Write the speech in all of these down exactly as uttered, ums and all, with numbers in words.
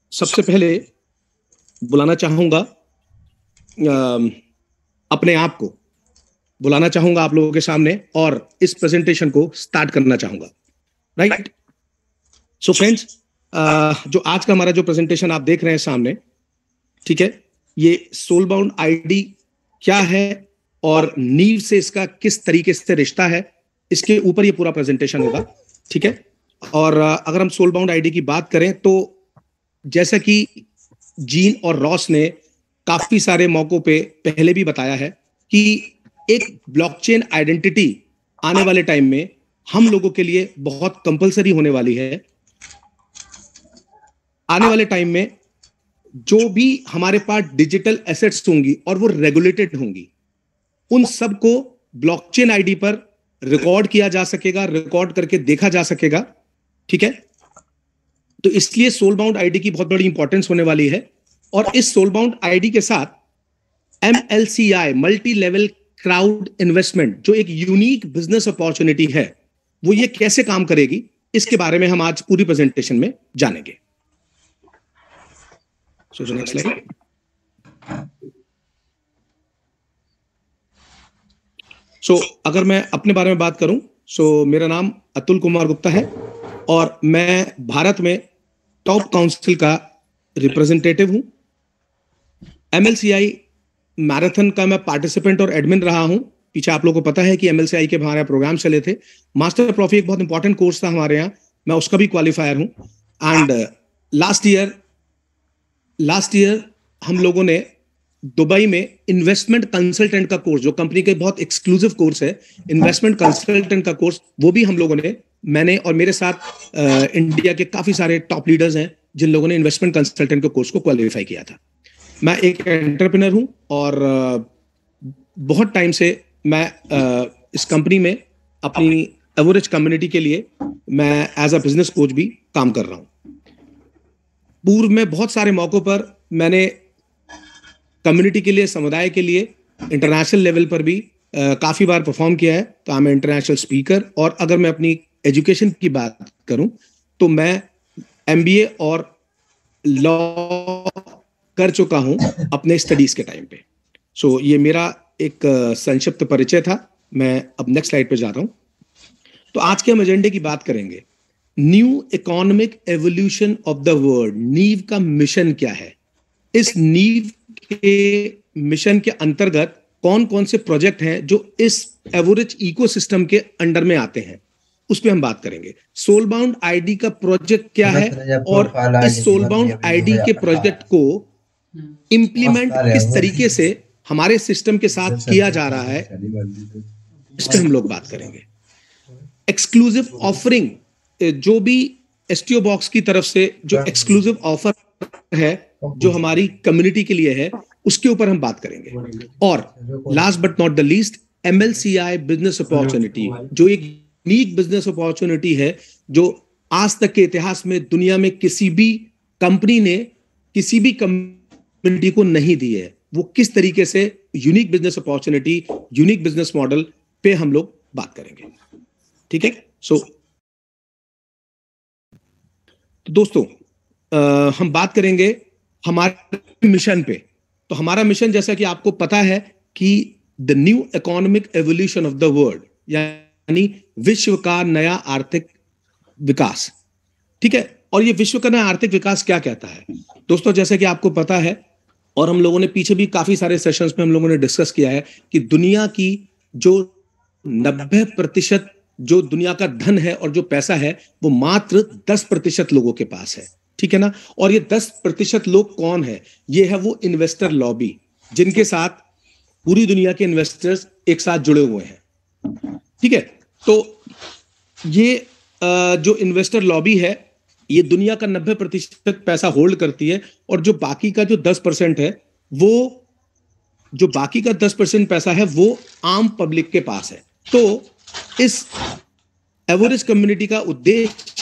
सबसे पहले बुलाना चाहूंगा अ, अपने आप को बुलाना चाहूंगा आप लोगों के सामने और इस प्रेजेंटेशन को स्टार्ट करना चाहूंगा। राइट। सो फ्रेंड्स, जो आज का हमारा जो प्रेजेंटेशन आप देख रहे हैं सामने, ठीक है, ये सोल बाउंड आईडी क्या है और नीव से इसका किस तरीके से रिश्ता है, इसके ऊपर ये पूरा प्रेजेंटेशन होगा। ठीक है। और अ, अगर हम सोल बाउंड आईडी की बात करें तो जैसा कि जीन और रॉस ने काफी सारे मौकों पे पहले भी बताया है कि एक ब्लॉकचेन आइडेंटिटी आने वाले टाइम में हम लोगों के लिए बहुत कंपलसरी होने वाली है। आने वाले टाइम में जो भी हमारे पास डिजिटल एसेट्स होंगी और वो रेगुलेटेड होंगी, उन सबको ब्लॉकचेन आईडी पर रिकॉर्ड किया जा सकेगा, रिकॉर्ड करके देखा जा सकेगा। ठीक है। तो इसलिए सोल बाउंड आईडी की बहुत बड़ी इंपॉर्टेंस होने वाली है। और इस सोल बाउंड आईडी के साथ MLCI, multi level crowd investment, जो एक यूनिक बिजनेस अपॉर्चुनिटी है, वो ये कैसे काम करेगी, इसके बारे में हम आज पूरी प्रेजेंटेशन में जानेंगे। So next slide. सो अगर मैं अपने बारे में बात करूं, सो so, मेरा नाम अतुल कुमार गुप्ता है और मैं भारत में टॉप काउंसिल का रिप्रेजेंटेटिव हूं। एमएलसीआई मैराथन का मैं पार्टिसिपेंट और एडमिन रहा हूं। पीछे आप लोगों को पता है कि एमएलसीआई के हमारे प्रोग्राम चले थे। मास्टर प्रॉफी एक बहुत इंपॉर्टेंट कोर्स था हमारे यहाँ, मैं उसका भी क्वालिफायर हूं। And last year last year हम लोगों ने दुबई में इन्वेस्टमेंट कंसल्टेंट का कोर्स, जो कंपनी के बहुत एक्सक्लूसिव कोर्स है, इन्वेस्टमेंट कंसल्टेंट का कोर्स, वो भी हम लोगों ने, मैंने और मेरे साथ आ, इंडिया के काफी सारे टॉप लीडर्स हैं जिन लोगों ने इन्वेस्टमेंट कंसल्टेंट के कोर्स को क्वालिफाई किया था। मैं एक एंटरप्रेन्योर हूं और आ, बहुत टाइम से मैं आ, इस कंपनी में अपनी एवरेज कम्युनिटी के लिए मैं एज अ बिजनेस कोच भी काम कर रहा हूं। पूर्व में बहुत सारे मौकों पर मैंने कम्युनिटी के लिए, समुदाय के लिए इंटरनेशनल लेवल पर भी आ, काफी बार परफॉर्म किया है। तो आई एम इंटरनेशनल स्पीकर। और अगर मैं अपनी एजुकेशन की बात करूं तो मैं एमबीए और लॉ कर चुका हूं अपने स्टडीज के टाइम पे। सो so, ये मेरा एक uh, संक्षिप्त परिचय था। मैं अब नेक्स्ट स्लाइड पे जा रहा हूं। तो आज के हम एजेंडे की बात करेंगे। New economic evolution of the world, नीव का मिशन क्या है। इस नीव के मिशन के अंतर्गत कौन कौन से प्रोजेक्ट हैं जो इस एवरेज इकोसिस्टम के अंडर में आते हैं, उस पर हम बात करेंगे। सोल बाउंड आईडी का प्रोजेक्ट क्या है और इस सोल बाउंड आईडी के प्रोजेक्ट को इंप्लीमेंट किस तरीके से हमारे सिस्टम के साथ किया जा रहा है, इस पर हम लोग बात करेंगे। एक्सक्लूसिव ऑफरिंग, जो भी एसटीओ बॉक्स की तरफ से जो एक्सक्लूसिव ऑफर है जो हमारी कम्युनिटी के लिए है, उसके ऊपर हम बात करेंगे। और last but not the least, MLCI business opportunity, जो एक यूनिक बिजनेस अपॉर्चुनिटी है जो आज तक के इतिहास में दुनिया में किसी भी कंपनी ने किसी भी कम्युनिटी को नहीं दी है। वो किस तरीके से unique business opportunity, unique business model पे हम लोग बात करेंगे। ठीक है। सो so, तो दोस्तों, आ, हम बात करेंगे हमारे मिशन पे। तो हमारा मिशन, जैसा कि आपको पता है, कि the new economic evolution of the world, यानी विश्व का नया आर्थिक विकास। ठीक है। और ये विश्व का नया आर्थिक विकास क्या कहता है दोस्तों, जैसा कि आपको पता है और हम लोगों ने पीछे भी काफी सारे सेशंस में हम लोगों ने डिस्कस किया है कि दुनिया की जो नब्बे प्रतिशत जो दुनिया का धन है और जो पैसा है, वो मात्र दस प्रतिशत लोगों के पास है। ठीक है ना। और ये दस प्रतिशत लोग कौन है? ये है वो इन्वेस्टर लॉबी, जिनके साथ पूरी दुनिया के इन्वेस्टर्स एक साथ जुड़े हुए हैं। ठीक है। तो ये जो इन्वेस्टर लॉबी है, ये दुनिया का नब्बे प्रतिशत पैसा होल्ड करती है। और जो बाकी का जो दस परसेंट है, वो जो बाकी का दस परसेंट पैसा है, वो आम पब्लिक के पास है। तो इस एवरेज कम्युनिटी का उद्देश्य,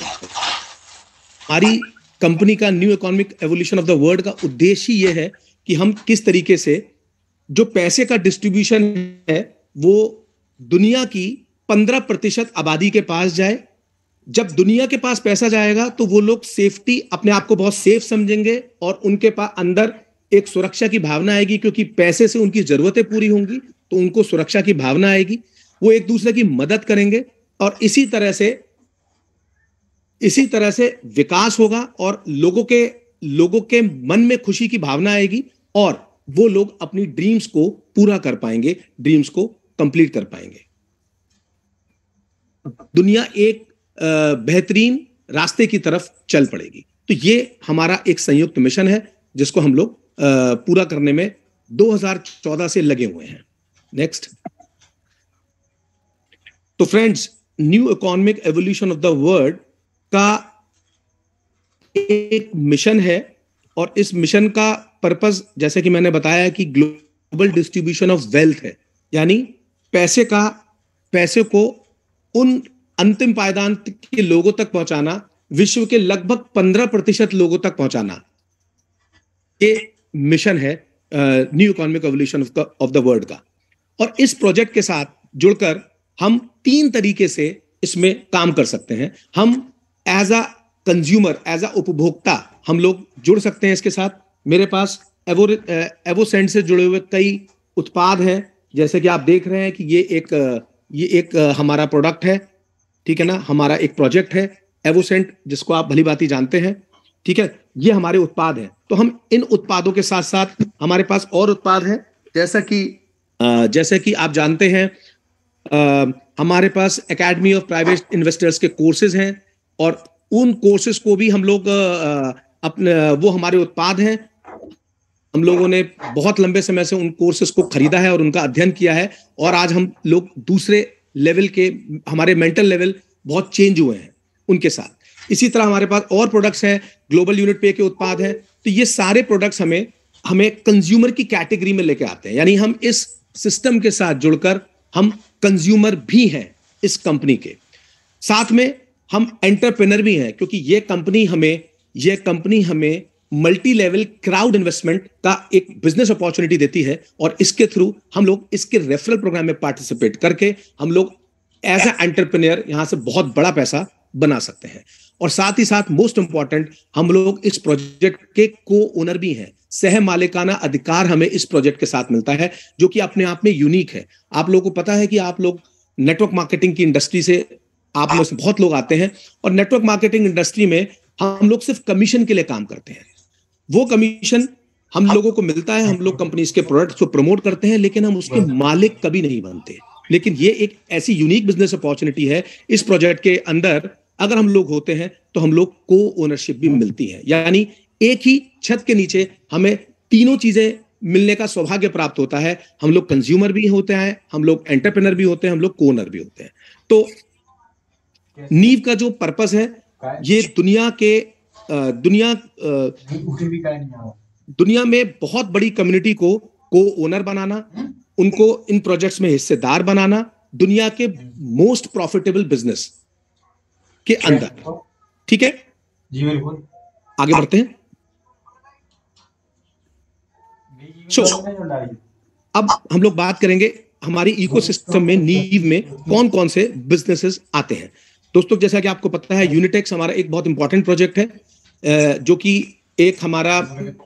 हमारी कंपनी का new economic evolution of the world का उद्देश्य ये है कि हम किस तरीके से जो पैसे का डिस्ट्रीब्यूशन है, वो दुनिया की पंद्रह प्रतिशत आबादी के पास जाए, जब दुनिया के पास पैसा जाएगा तो वो लोग सेफ्टी, अपने आप को बहुत सेफ समझेंगे और उनके पास अंदर एक सुरक्षा की भावना आएगी, क्योंकि पैसे से उनकी जरूरतें पूरी होंगी तो उनको सुरक्षा की भावना आएगी, वो एक दूसरे की मदद करेंगे और इसी तरह से इसी तरह से विकास होगा और लोगों के लोगों के मन में खुशी की भावना आएगी और वो लोग अपनी ड्रीम्स को पूरा कर पाएंगे, ड्रीम्स को कंप्लीट कर पाएंगे। दुनिया एक बेहतरीन रास्ते की तरफ चल पड़ेगी। तो ये हमारा एक संयुक्त मिशन है जिसको हम लोग पूरा करने में दो हज़ार चौदह से लगे हुए हैं। नेक्स्ट। तो friends, new economic evolution of the world का एक मिशन है और इस मिशन का पर्पस, जैसे कि मैंने बताया, कि ग्लोबल डिस्ट्रीब्यूशन ऑफ वेल्थ है, यानी पैसे का पैसे को उन अंतिम पायदान के लोगों तक पहुंचाना, विश्व के लगभग पंद्रह प्रतिशत लोगों तक पहुंचाना, ये मिशन है new economic evolution of the world का। और इस प्रोजेक्ट के साथ जुड़कर हम तीन तरीके से इसमें काम कर सकते हैं। हम as a consumer, as a उपभोक्ता हम लोग जुड़ सकते हैं इसके साथ। मेरे पास एवो एवोसेंट से जुड़े हुए कई उत्पाद हैं, जैसे कि आप देख रहे हैं कि ये एक ये एक हमारा प्रोडक्ट है, ठीक है ना, हमारा एक प्रोजेक्ट है एवोसेंट, जिसको आप भली भांति जानते हैं, ठीक है। ये हमारे उत्पाद हैं। तो हम इन उत्पादों के साथ साथ हमारे पास और उत्पाद हैं, जैसा कि जैसे कि आप जानते हैं, आ, हमारे पास एकेडमी ऑफ प्राइवेट इन्वेस्टर्स के कोर्सेज हैं और उन कोर्सेज को भी हम लोग अपने, वो हमारे उत्पाद हैं। हम लोगों ने बहुत लंबे समय से उन कोर्सेज को खरीदा है और उनका अध्ययन किया है और आज हम लोग दूसरे लेवल के, हमारे मेंटल लेवल बहुत चेंज हुए हैं उनके साथ। इसी तरह हमारे पास और प्रोडक्ट्स हैं, ग्लोबल यूनिट पे के उत्पाद हैं। तो ये सारे प्रोडक्ट्स हमें हमें कंज्यूमर की कैटेगरी में लेके आते हैं, यानी हम इस सिस्टम के साथ जुड़कर हम कंज्यूमर भी हैं इस कंपनी के साथ में, हम एंटरप्रेन्योर भी हैं, क्योंकि ये कंपनी हमें ये कंपनी हमें मल्टी लेवल क्राउड इन्वेस्टमेंट का एक बिजनेस अपॉर्चुनिटी देती है और इसके थ्रू हम लोग इसके रेफरल प्रोग्राम में पार्टिसिपेट करके हम लोग एज अ एंटरप्रेन्योर यहां से बहुत बड़ा पैसा बना सकते हैं। और साथ ही साथ मोस्ट इंपॉर्टेंट, हम लोग इस प्रोजेक्ट के को ओनर भी हैं। सह मालिकाना अधिकार हमें इस प्रोजेक्ट के साथ मिलता है, जो कि अपने आप में यूनिक है। आप लोगों को पता है कि आप लोग नेटवर्क मार्केटिंग की इंडस्ट्री से, आप में से बहुत लोग आते हैं और नेटवर्क मार्केटिंग इंडस्ट्री में हम लोग सिर्फ कमीशन के लिए काम करते हैं। वो कमीशन हम लोगों को मिलता है, हम लोग कंपनीज के प्रोडक्ट्स को प्रमोट करते हैं, लेकिन हम उसके मालिक कभी नहीं बनते। लेकिन ये एक ऐसी यूनिक बिजनेस अपॉर्चुनिटी है इस प्रोजेक्ट के अंदर, अगर हम लोग होते हैं तो हम लोग को ओनरशिप भी मिलती है, यानी एक ही छत के नीचे हमें तीनों चीजें मिलने का सौभाग्य प्राप्त होता है। हम लोग कंज्यूमर भी होते हैं, हम लोग एंटरप्रेन्योर भी होते हैं, हम लोग को ओनर भी होते हैं। तो नीव का जो पर्पस है, ये दुनिया के दुनिया दुनिया में बहुत बड़ी कम्युनिटी को को ओनर बनाना, उनको इन प्रोजेक्ट्स में हिस्सेदार बनाना, दुनिया के मोस्ट प्रॉफिटेबल बिजनेस के अंदर। ठीक है जी, बिल्कुल। आगे बढ़ते हैं। सो so, अब हम लोग बात करेंगे हमारी इकोसिस्टम में, नीव में कौन कौन से बिजनेसेस आते हैं। दोस्तों, जैसा कि आपको पता है, यूनिटेक्स हमारा एक बहुत इंपॉर्टेंट प्रोजेक्ट है, जो कि एक हमारा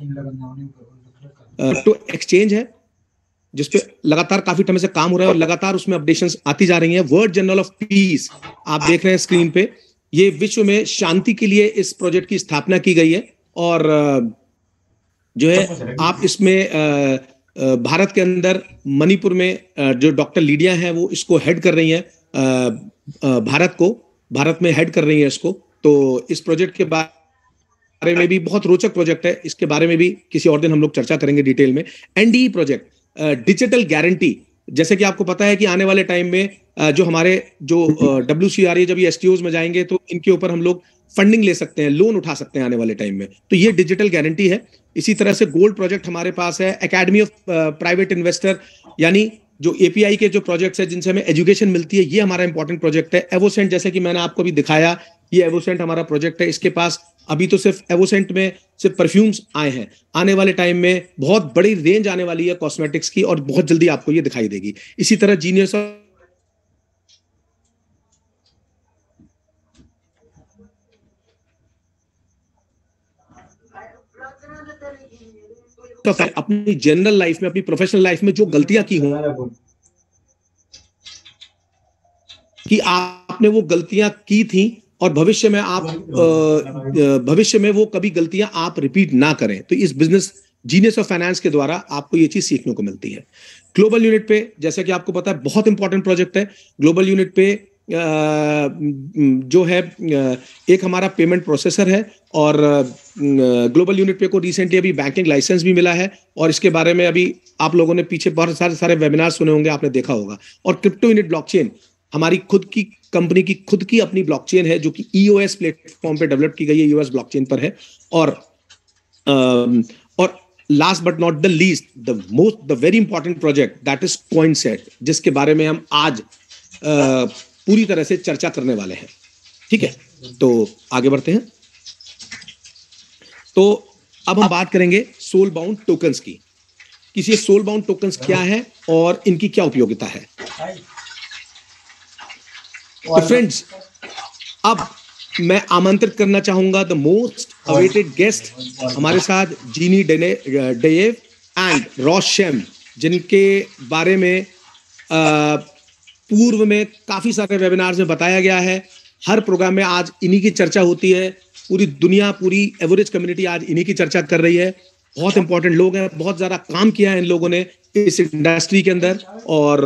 तो एक्सचेंज है जिसपे लगातार काफी समय से काम हो रहा है और लगातार उसमें अपडेशंस आती जा रही हैं। वर्ल्ड जर्नल ऑफ पीस आप देख रहे हैं स्क्रीन पे, ये विश्व में शांति के लिए इस प्रोजेक्ट की स्थापना की गई है और जो है आप इसमें भारत के अंदर मणिपुर में जो डॉक्टर लीडिया हैं वो इसको हेड कर रही हैं, भारत को भारत में हेड कर रही है इसको। तो इस प्रोजेक्ट के बारे में भी बहुत रोचक प्रोजेक्ट है, इसके बारे में भी किसी और दिन हम लोग चर्चा करेंगे डिटेल में। एनडीई प्रोजेक्ट, डिजिटल गारंटी, जैसे कि आपको पता है कि आने वाले टाइम में जो हमारे जो डब्ल्यूसीआरए जब ये एसटीओज में जाएंगे तो इनके ऊपर हम लोग फंडिंग ले सकते हैं, लोन उठा सकते हैं आने वाले टाइम में, तो ये डिजिटल गारंटी है। इसी तरह से गोल्ड प्रोजेक्ट हमारे पास है, एकेडमी ऑफ प्राइवेट इन्वेस्टर, यानी जो एपीआई के जो प्रोजेक्ट्स है जिनसे हमें एजुकेशन मिलती है, ये हमारा इंपॉर्टेंट प्रोजेक्ट है। एवोसेंट, जैसे कि मैंने आपको भी दिखाया, ये एवोसेंट हमारा प्रोजेक्ट है। इसके पास अभी तो सिर्फ एवोसेंट में सिर्फ परफ्यूम्स आए हैं, आने वाले टाइम में बहुत बड़ी रेंज आने वाली है कॉस्मेटिक्स की और बहुत जल्दी आपको ये दिखाई देगी। इसी तरह जीनियस ऑफ अपनी जनरल लाइफ में, अपनी प्रोफेशनल लाइफ में जो गलतियां की हों, कि आपने वो गलतियां की थी और भविष्य में आप भविष्य में वो कभी गलतियां आप रिपीट ना करें। तो इस बिजनेस जीनियस ऑफ फाइनेंस के द्वारा आपको ये चीज सीखने को मिलती है। ग्लोबल यूनिट पे, जैसा कि आपको पता है, बहुत इंपॉर्टेंट प्रोजेक्ट है। ग्लोबल यूनिट पे जो है एक हमारा पेमेंट प्रोसेसर है, और ग्लोबल यूनिट पे को रिसेंटली अभी बैंकिंग लाइसेंस भी मिला है, और इसके बारे में अभी आप लोगों ने पीछे बहुत सारे सारे वेबिनार सुने होंगे, आपने देखा होगा। और क्रिप्टो यूनिट ब्लॉकचेन हमारी खुद की कंपनी की खुद की अपनी ब्लॉकचेन है, जो कि ईओएस प्लेटफॉर्म पे डेवलप की गई है, ईओएस ब्लॉकचेन पर है। और और last but not the least, the most the very important project, that is coinset, जिसके बारे में हम आज uh, पूरी तरह से चर्चा करने वाले हैं। ठीक है, तो आगे बढ़ते हैं। तो अब हम बात करेंगे सोल बाउंड टोकन्स की। किसी सोल बाउंड टोकन्स क्या है और इनकी क्या उपयोगिता है। तो फ्रेंड्स, अब मैं आमंत्रित करना चाहूंगा द मोस्ट अवेटेड गेस्ट, हमारे साथ Jeanie Deyev and Ross Shem, जिनके बारे में आ, पूर्व में काफी सारे वेबिनार्स में बताया गया है। हर प्रोग्राम में आज इन्हीं की चर्चा होती है। पूरी दुनिया, पूरी एवरेज कम्युनिटी आज इन्हीं की चर्चा कर रही है। बहुत इंपॉर्टेंट लोग हैं, बहुत ज्यादा काम किया है इन लोगों ने इस इंडस्ट्री के अंदर। और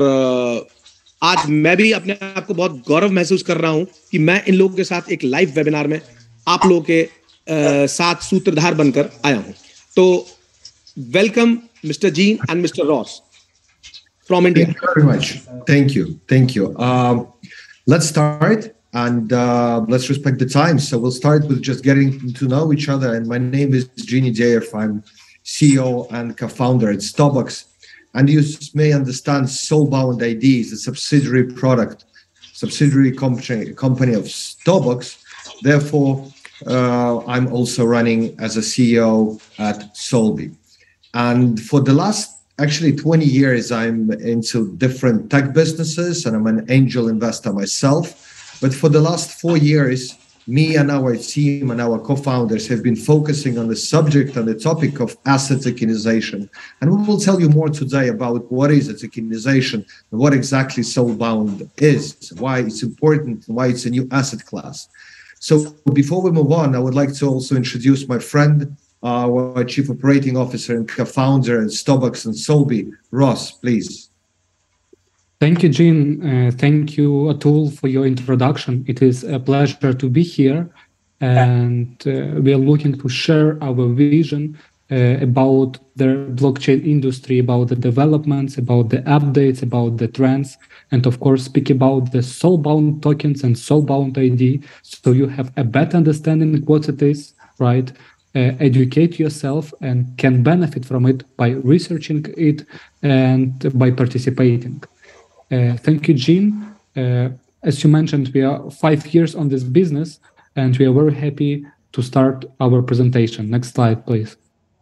आज मैं भी अपने आप को बहुत गौरव महसूस कर रहा हूं कि मैं इन लोगों के साथ एक लाइव वेबिनार में आप लोगों के आ, साथ सूत्रधार बनकर आया हूं। तो welcome mister Jean and mister Ross from India. Thank you very much. Thank you. Thank you. Um, let's start and uh, let's respect the time. So we'll start with just getting to know each other. And my name is Jeannie Jayev. I'm C E O and co-founder at Starbucks. And you may understand Soulbound I D is a subsidiary product, subsidiary company, company of Starbucks. Therefore, uh, I'm also running as a C E O at Solby. And for the last Actually, twenty years, I'm into different tech businesses and I'm an angel investor myself. But for the last four years, me and our team and our co-founders have been focusing on the subject and the topic of asset tokenization. And we will tell you more today about what is a tokenization and what exactly Soulbound is, why it's important, why it's a new asset class. So before we move on, I would like to also introduce my friend, our Chief Operating Officer and co-founder at Starbucks and Solby, Ross, please. Thank you, Jean. Uh, thank you, Atul, for your introduction. It is a pleasure to be here, and uh, we are looking to share our vision uh, about the blockchain industry, about the developments, about the updates, about the trends, and of course, speak about the Soulbound tokens and Soulbound I D, so you have a better understanding of what it is, right? Uh, educate yourself and can benefit from it by researching it and by participating. Uh, thank you, Jean. Uh, as you mentioned, we are five years on this business and we are very happy to start our presentation. Next slide, please.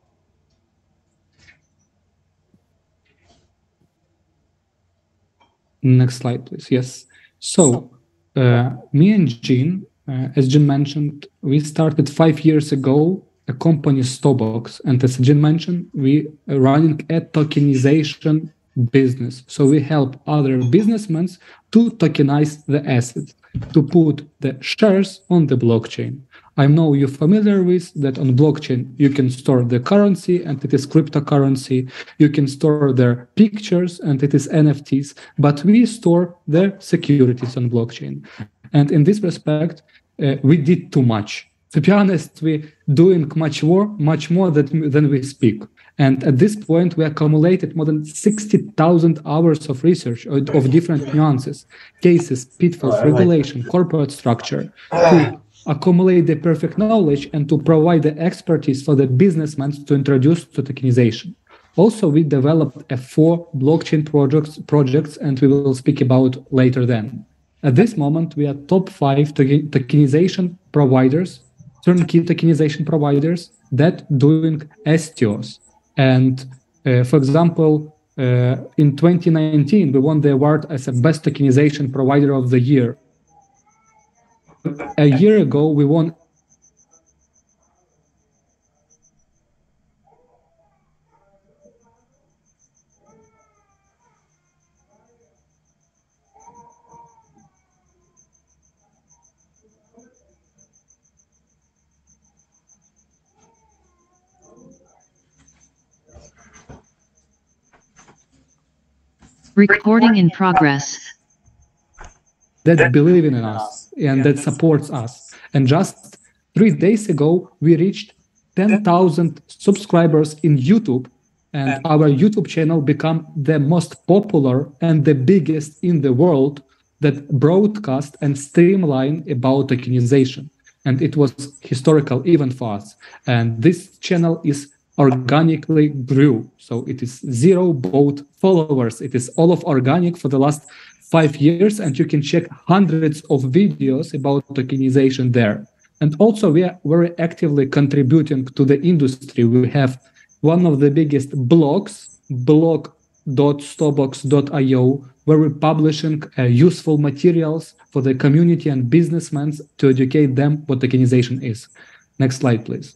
Next slide, please. Yes. So, uh, me and Jean, uh, as Jean mentioned, we started five years ago a company, Starbucks, and as Jean mentioned, we are running a tokenization business. So we help other businessmen to tokenize the assets, to put the shares on the blockchain. I know you're familiar with that on blockchain, you can store the currency and it is cryptocurrency. You can store their pictures and it is N F Ts, but we store the securities on blockchain. And in this respect, uh, we did too much. To be honest, we're doing much more, much more than, than we speak. And at this point, we accumulated more than sixty thousand hours of research of, of different nuances, cases, pitfalls, regulation, corporate structure, to accumulate the perfect knowledge and to provide the expertise for the businessmen to introduce to tokenization. Also, we developed a four blockchain projects, projects, and we will speak about later then. At this moment, we are top five tokenization providers, turnkey tokenization providers that doing S T Os. And uh, for example, uh, in twenty nineteen, we won the award as a best tokenization provider of the year. A year ago, we won Recording in progress. That believe in us and that supports us. And just three days ago, we reached ten thousand subscribers in YouTube, and our YouTube channel became the most popular and the biggest in the world that broadcast and streamline about tokenization. And it was historical event for us. And this channel is organically grew. So it is zero bot followers. It is all of organic for the last five years. And you can check hundreds of videos about tokenization there. And also we are very actively contributing to the industry. We have one of the biggest blogs, blog dot stobox dot i o, where we're publishing uh, useful materials for the community and businessmen to educate them what tokenization is. Next slide, please.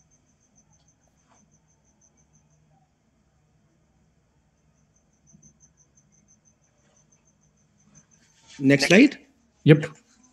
Next slide. Yep.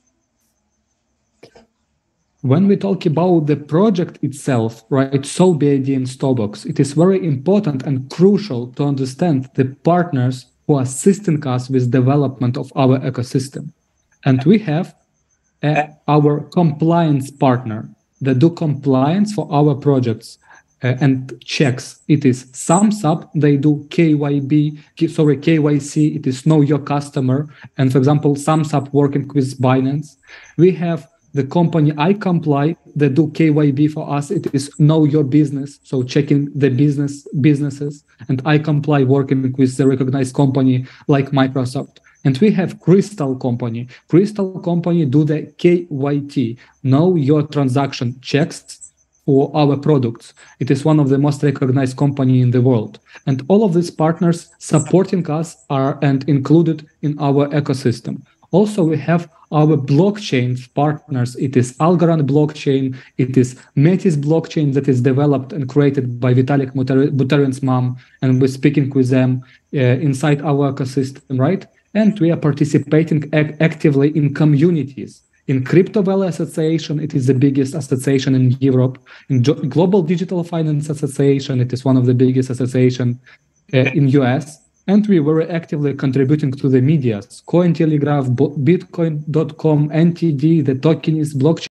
When we talk about the project itself, right, Sol B I D and Stobox, it is very important and crucial to understand the partners who are assisting us with development of our ecosystem. And we have a, our compliance partner that do compliance for our projects uh, and checks. It is SumsUp, they do K Y B, sorry, K Y C, it is Know Your Customer. And for example, SumsUp working with Binance. We have the company iComply that do K Y B for us. It is Know Your Business, so checking the business businesses, and iComply working with the recognized company like Microsoft. And we have Crystal Company. Crystal Company do the K Y T, Know Your Transaction checks for our products. It is one of the most recognized company in the world. And all of these partners supporting us are and included in our ecosystem. Also, we have our blockchain partners. It is Algorand blockchain. It is Metis blockchain that is developed and created by Vitalik Buterin's mom. And we're speaking with them uh, inside our ecosystem, right? And we are participating ac actively in communities. In Crypto Valley Association, it is the biggest association in Europe. In Global Digital Finance Association, it is one of the biggest associations uh, in U S. And we were actively contributing to the medias, Cointelegraph, Bitcoin dot com, N T D, the Tokenist blockchain.